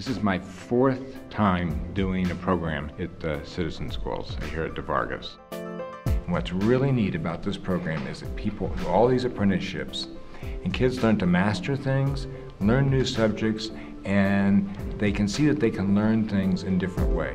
This is my 4th time doing a program at the Citizen Schools here at Vargas. What's really neat about this program is that people do all these apprenticeships and kids learn to master things, learn new subjects, and they can see that they can learn things in different ways.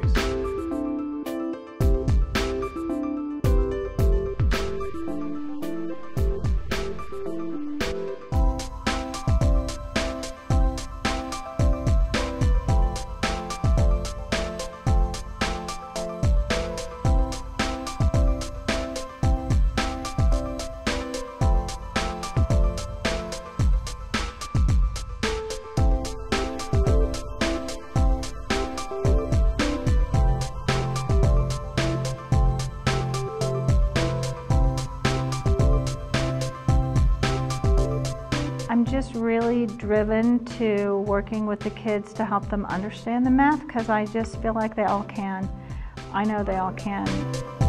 I'm just really driven to working with the kids to help them understand the math, because I just feel like they all can. I know they all can.